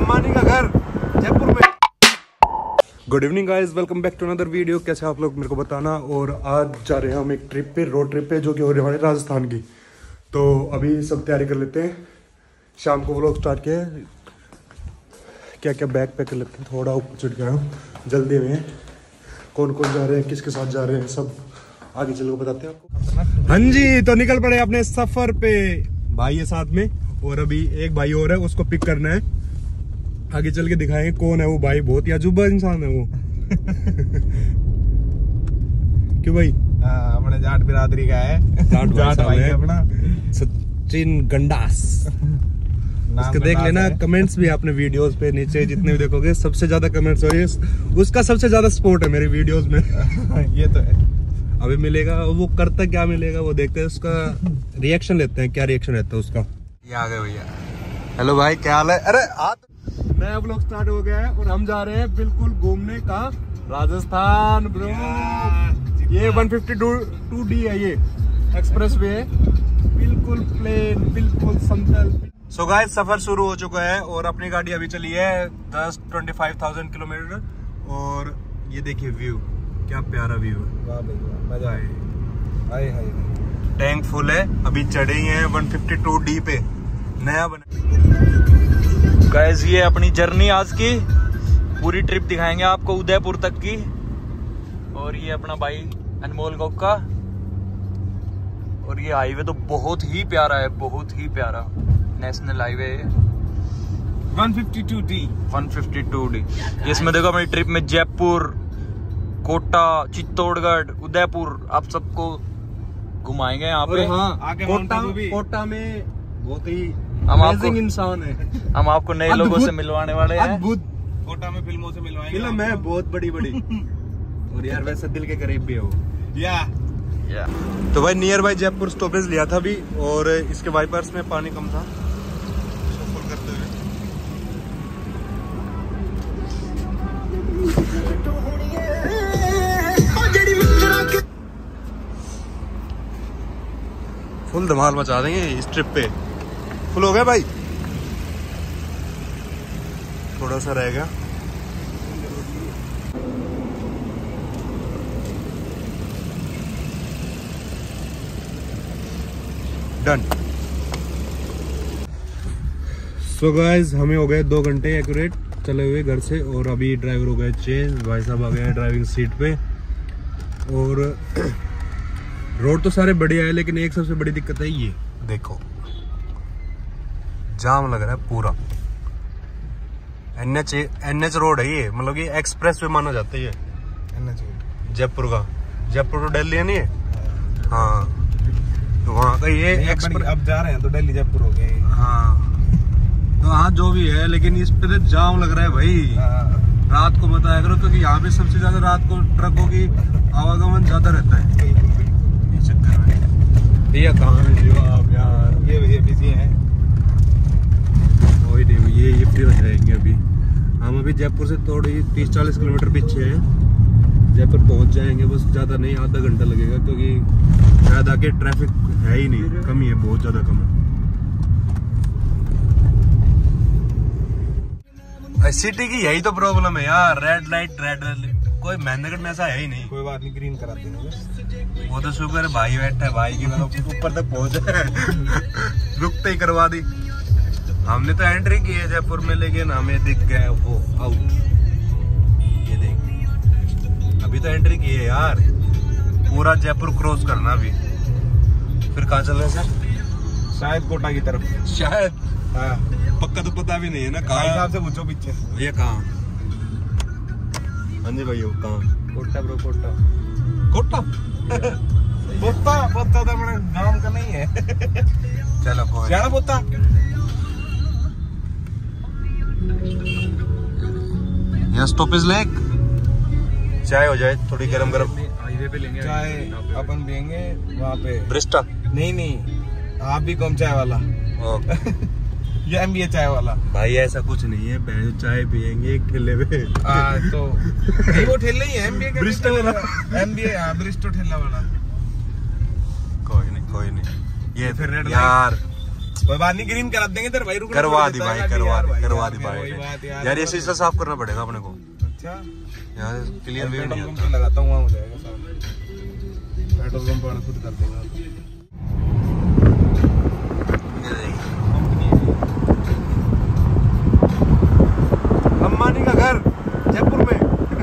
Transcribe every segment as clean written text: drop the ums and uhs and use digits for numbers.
अंबानी का घर जयपुर में। Good evening guys, welcome back to another video. कैसे आप लोग मेरे को बताना। और आज जा रहे हैं हम एक ट्रिप पे, रोड ट्रिप पे, जो कि हो रही है हमारे राजस्थान की। तो अभी सब तैयारी कर लेते हैं, शाम को व्लॉग स्टार्ट किया है। क्या क्या बैग पैक कर लेते हैं, थोड़ा ऊपर चढ़ गया हूँ, जल्दी में। कौन कौन जा रहे हैं, किसके साथ जा रहे हैं, सब आगे चल के बताते हैं आपको। हाँ जी, तो निकल पड़े अपने सफर पे। भाई है साथ में और अभी एक भाई और है, उसको पिक करना है। आगे चल के दिखाएंगे कौन है वो भाई। बहुत ही अजूबा इंसान है वो। क्यों भाई? अपने जाट बिरादरी का है। जाट भाई है अपना, सचिन गंडास। उसके देख लेना कमेंट्स भी आपने वीडियोस पे नीचे जितने भी देखोगे, सबसे ज्यादा कमेंट्स हो रही है उसका। सबसे ज्यादा सपोर्ट है मेरे वीडियोस में। ये तो है। अभी मिलेगा वो, करता क्या मिलेगा वो देखते हैं, उसका रिएक्शन लेते हैं, क्या रिएक्शन रहता है उसका। ये आ गए भैया। हेलो भाई, क्या हाल है? अरे नया व्लॉग स्टार्ट हो गया है और हम जा रहे हैं बिल्कुल घूमने का राजस्थान ब्रो। ये 152D है, ये एक्सप्रेस वे है, बिल्कुल प्लेन, बिल्कुल समतल। सो गाइस, सफर शुरू हो चुका है और अपनी गाड़ी अभी चली है 25,000 किलोमीटर। और ये देखिए व्यू, क्या प्यारा व्यू है। वाह भाई, मजा आए। टैंक फुल है, अभी चढ़े ही हैं 152D पे, नया बना। गाइस, ये अपनी जर्नी आज की पूरी ट्रिप दिखाएंगे आपको उदयपुर तक की। और ये अपना भाई अनमोल गोका। और ये हाईवे तो बहुत ही प्यारा है, बहुत ही प्यारा नेशनल हाईवे है। 152D। इसमें देखो अपनी ट्रिप में जयपुर, कोटा, चित्तौड़गढ़, उदयपुर आप सबको घुमाएंगे यहाँ पे। हाँ, कोटा में बहुत ही हम आपको इंसान है। हम आपको नए लोगों से मिलवाने वाले हैं। अद्भुत। कोटा में फिल्मों से मिलवाएंगे। फिल्म है बहुत बड़ी। और यार वैसे दिल के करीब भी है वो। या तो भाई नियर बाय जयपुर स्टॉपेज लिया था अभी, और इसके वाइपर्स में पानी कम था। फुल करते हुए फुल धमाल मचा देंगे इस ट्रिप पे। फुल हो गया भाई, थोड़ा सा रहेगा। डन। सो गाइस, हमें हो गए 2 घंटे एक्यूरेट चले हुए घर से। और अभी ड्राइवर हो गए चेंज, भाई साहब आ गए हैं ड्राइविंग सीट पे। और रोड तो सारे बढ़िया है, लेकिन एक सबसे बड़ी दिक्कत है, ये देखो जाम लग रहा है पूरा। NH रोड है ये, मतलब ये एक्सप्रेस वे माना जाता है ये जयपुर का। जयपुर तो दिल्ली है नहीं है? हाँ, तो वहाँ का ये अब जा रहे हैं तो दिल्ली जयपुर हो गया। हाँ, तो हाँ जो भी है, लेकिन इस पे जाम लग रहा है भाई। रात को बताया करो, क्योंकि यहाँ पे सबसे ज्यादा रात को ट्रकों की आवागमन ज्यादा रहता है। ये चक्कर में भैया कहाँ में जो आप यार, ये भैया बिजी है। ये फ्री हो जाएंगे अभी। हम अभी जयपुर से थोड़ी 30-40 किलोमीटर पीछे हैं। जयपुर पहुंच जाएंगे, बस ज्यादा नहीं, आधा घंटा लगेगा, क्योंकि शायद आके ट्रैफिक है ही नहीं, कम ही है, बहुत ज्यादा कम है। सिटी की यही तो प्रॉब्लम है यार, रेड लाइट। कोई महेंद्रगढ़ में ऐसा है ही नहीं। कोई बात नहीं, ग्रीन करा देंगे। वो तो शुक्र है भाई बैठा है, भाई की ऊपर तक पहुंचे। रुकते ही करवा दी। हमने तो एंट्री की है जयपुर में, लेकिन हमें दिख गए वो आउट। ये देख, अभी तो एंट्री की है यार, पूरा जयपुर क्रॉस करना अभी। फिर कहाँ चल रहे हैं सर? शायद कोटा की तरफ। शायद, हाँ, पक्का तो पता भी नहीं है ना कहाँ। हिसाब से पूछो पीछे। भैया कहाँ? हाँ जी भैया, कहाँ? कोटा ब्रो, कोटा। पोता तो अपने गांव का नहीं है। चलो जाना पोता। यहाँ स्टॉपेज लेक, चाय हो जाए थोड़ी गरम। हाईवे पे लेंगे चाय, अपन पियेंगे वहाँ पे ब्रिस्टा। नहीं, आप भी कम चाय वाला। ये MBA चाय वाला। भाई ऐसा कुछ नहीं है, बैठ चाय पियेंगे एक ठेले पे। तो नहीं, वो ठेला ही है MBA का। ब्रिस्टो वाला। MBA, ब्रिस्टो ठेला वाला। कोई नहीं। ये फिर रेड यार कोई बात नहीं, ग्रीन करा देंगे तेरे भाई। करवा दी भाई, करवा दी भाई यार। ये शीशा साफ करना पड़ेगा अपने को। अच्छा यार क्लियर व्यू नहीं पेट्रोल पंप लगाता हूँ, वहाँ हो जाएगा साफ। पेट्रोल पंप वाला खुद कर देगा। अंबानी का घर जयपुर में।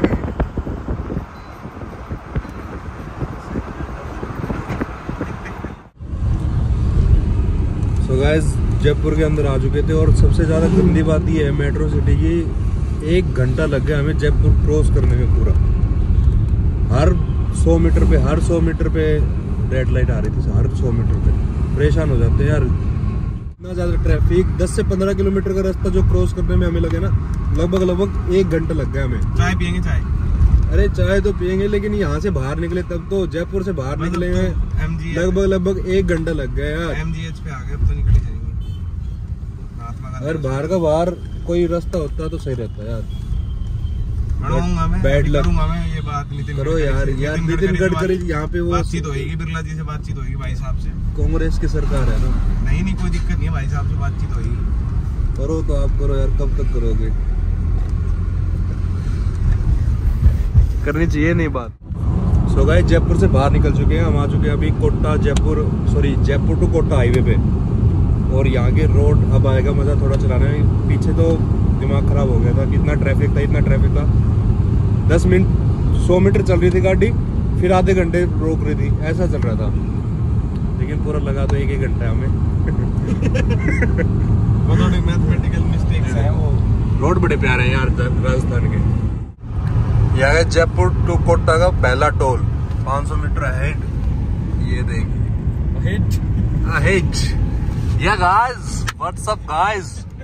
सो गाइस जयपुर के अंदर आ चुके थे और सबसे ज़्यादा गंदी बात ये है मेट्रो सिटी की, 1 घंटा लग गया हमें जयपुर क्रॉस करने में पूरा। हर 100 मीटर पे रेड लाइट आ रही थी, हर 100 मीटर पे। परेशान हो जाते हैं यार, इतना ज़्यादा ट्रैफिक। 10 से 15 किलोमीटर का रास्ता जो क्रॉस करने में हमें लगे ना, लगभग 1 घंटा लग गया हमें। चाय पियेंगे? चाय, अरे चाय तो पियेंगे, लेकिन यहाँ से बाहर निकले तब तो, जयपुर से बाहर निकले हैं लगभग 1 घंटा लग गया यार। MGH पे आ गए, अब तो निकल जाएंगे। अगर बाहर का बाहर कोई रास्ता होता तो सही रहता यार। बैड लक मैं ये बात नितिन करो यार नितिन गडकरी यहाँ पे वो बातचीत होगी, बिरला जी से बातचीत होगी भाई साहब से। कांग्रेस की सरकार है ना। नहीं कोई दिक्कत नहीं है, भाई साहब से बातचीत होगी। करो तो आप करो यार, कब तक करोगे? करनी चाहिए नहीं बात। सो गाइस जयपुर से बाहर निकल चुके हैं, हम आ चुके हैं अभी कोटा जयपुर टू कोटा हाईवे पे। और यहाँ के रोड अब आएगा मज़ा थोड़ा चलाने में। पीछे तो दिमाग ख़राब हो गया था, इतना ट्रैफिक था। 10 मिनट 100 मीटर चल रही थी गाड़ी, फिर आधे घंटे रोक रही थी, ऐसा चल रहा था। लेकिन पूरा लगा तो 1 घंटा हमें। वो थोड़ी मैथमेटिकल मिस्टेक्स है वो। रोड बड़े प्यारे हैं यार राजस्थान के। यह है जयपुर टू कोटा का पहला टोल, 500 मीटर अहेड। ये देखिए अहेड। या गाइस व्हाट्स अप गाइस।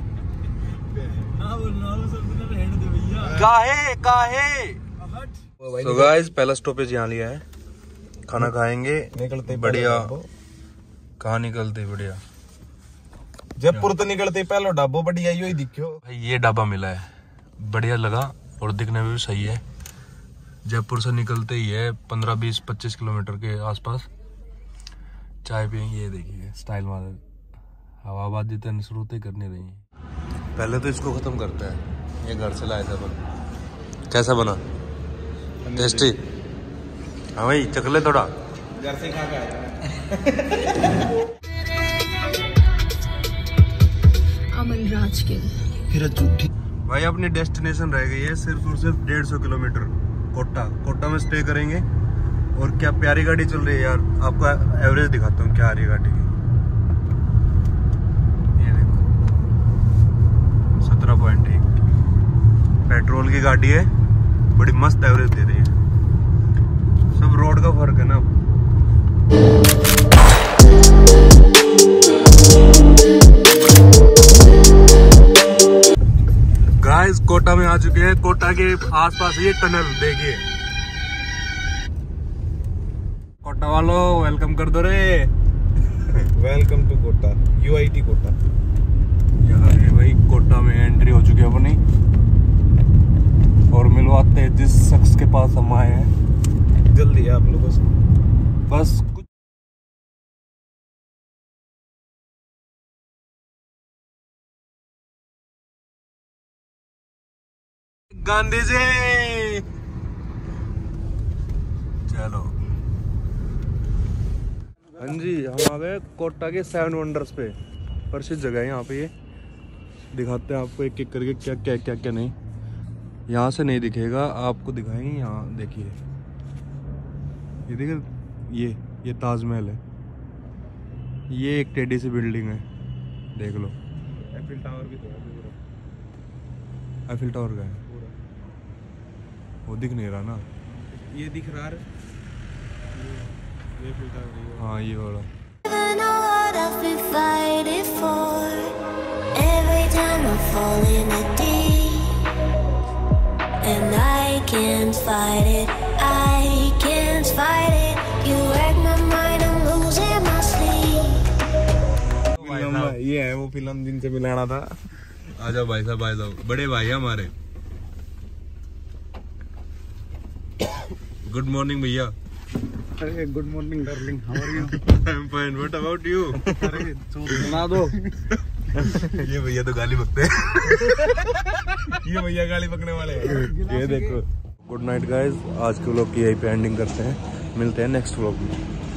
काहे तो गाइस पहला स्टॉपेज यहाँ लिया है, खाना खाएंगे। निकलते बढ़िया। कहाँ निकलते बढ़िया? जयपुर तो निकलते पहले ढाबो बढ़िया ही दिखो भाई। ये ढाबा मिला है, बढ़िया लगा और दिखने में भी सही है। जयपुर से निकलते ही है 15, 20, 25 किलोमीटर के आसपास। चाय पियेंगे। ये देखिए स्टाइल वाले हवाबाद जितने शुरुते करने रही। पहले तो इसको खत्म करते हैं। ये घर से लाया था अपन। कैसा बना? टेस्टी? हाँ भाई चखले थोड़ा। घर से खा के आया था। अमन राज के भाई अपनी डेस्टिनेशन रह गई है सिर्फ और सिर्फ 150 किलोमीटर। कोटा में स्टे करेंगे। और क्या प्यारी गाड़ी चल रही है यार, आपको एवरेज दिखाता हूँ क्या आ रही है गाड़ी की। ये देखो 17.1 पेट्रोल की गाड़ी है, बड़ी मस्त एवरेज दे रही है। सब रोड का फर्क है ना। गाइस कोटा में आ चुके हैं। कोटा के आसपास ये टनल देखिए। कोटा वालों वेलकम कर दो रे। Welcome to Kota, UIT Kota. यार भाई कोटा में एंट्री हो चुकी है अपनी। और मिलवाते हैं जिस शख्स के पास हम आए हैं। जल्दी है आप लोगों से बस कुछ। गांधी जी चलो। हाँ जी हम आ गए कोटा के 7 वंडर्स पे। प्रसिद्ध जगह है यहाँ पे। ये दिखाते हैं आपको एक एक करके क्या नहीं। यहाँ से नहीं दिखेगा, आपको दिखाएंगे। यहाँ देखिए, ये देखिए ये ताजमहल है। ये एक टेढ़ी सी बिल्डिंग है, देख लो। एफिल टावर भी तो है पूरा। एफिल टावर का है वो दिख नहीं रहा ना। ये दिख रहा है ये एफिल टावर है। हाँ ये वाला। And I can't fight it, I can't fight it. You wreck my mind, I'm losing my sleep. ये है वो फिल्म जिनसे मिलाना था। आजाओ भाई साहब, बड़े भाई हमारे। गुड मॉर्निंग भैया। अरे good morning darling, how are you? I am fine, what about you? अरे सुना दो। ये भैया तो गाली बकते हैं। ये भैया गाली पकने वाले हैं। ये देखो। गुड नाइट गाइज, आज के व्लॉग की यही पे एंडिंग करते हैं, मिलते हैं नेक्स्ट व्लॉग में।